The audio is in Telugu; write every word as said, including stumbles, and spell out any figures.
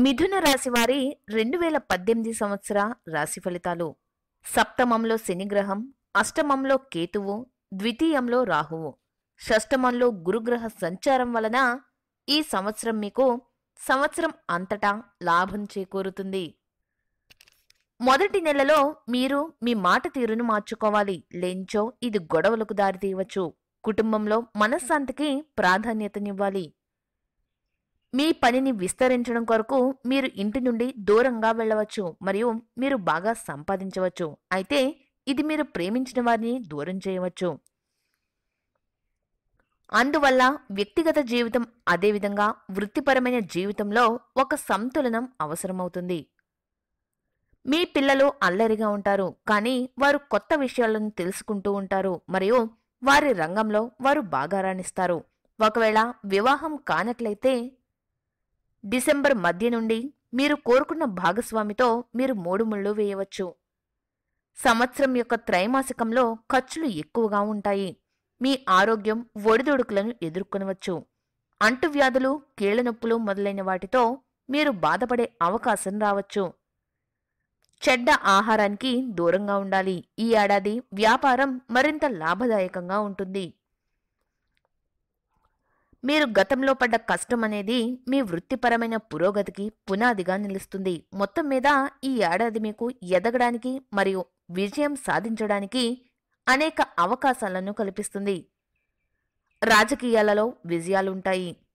మిథున రాశి వారి రెండు వేల పద్దెనిమిది సంవత్సర రాశి ఫలితాలు. సప్తమంలో శనిగ్రహం, అష్టమంలో కేతువు, ద్వితీయంలో రాహువు, షష్టమంలో గురుగ్రహ సంచారం వలన ఈ సంవత్సరం మీకు సంవత్సరం అంతటా లాభం చేకూరుతుంది. మొదటి నెలలో మీరు మీ మాట తీరును మార్చుకోవాలి, లేంచో ఇది గొడవలకు దారితీయవచ్చు. కుటుంబంలో మనశ్శాంతికి ప్రాధాన్యతనివ్వాలి. మీ పనిని విస్తరించడం కొరకు మీరు ఇంటి నుండి దూరంగా వెళ్ళవచ్చు మరియు మీరు బాగా సంపాదించవచ్చు. అయితే ఇది మీరు ప్రేమించిన వారిని దూరం చేయవచ్చు. అందువల్ల వ్యక్తిగత జీవితం అదేవిధంగా వృత్తిపరమైన జీవితంలో ఒక సంతులనం అవసరమవుతుంది. మీ పిల్లలు అల్లరిగా ఉంటారు, కానీ వారు కొత్త విషయాలను తెలుసుకుంటూ ఉంటారు మరియు వారి రంగంలో వారు బాగా రాణిస్తారు. ఒకవేళ వివాహం కానట్లయితే డిసెంబర్ మధ్య నుండి మీరు కోరుకున్న భాగస్వామితో మీరు మూడు ముళ్ళు వేయవచ్చు. సంవత్సరం యొక్క త్రైమాసికంలో ఖర్చులు ఎక్కువగా ఉంటాయి. మీ ఆరోగ్యం ఒడిదుడుకులను ఎదుర్కొనవచ్చు. అంటువ్యాధులు, కీళ్లనొప్పులు మొదలైన వాటితో మీరు బాధపడే అవకాశం రావచ్చు. చెడ్డ ఆహారానికి దూరంగా ఉండాలి. ఈ ఏడాది వ్యాపారం మరింత లాభదాయకంగా ఉంటుంది. మీరు గతంలో పడ్డ కష్టం అనేది మీ వృత్తిపరమైన పురోగతికి పునాదిగా నిలుస్తుంది. మొత్తం మీద ఈ ఏడాది మీకు ఎదగడానికి మరియు విజయం సాధించడానికి అనేక అవకాశాలను కల్పిస్తుంది. రాజకీయాలలో విజయాలుంటాయి.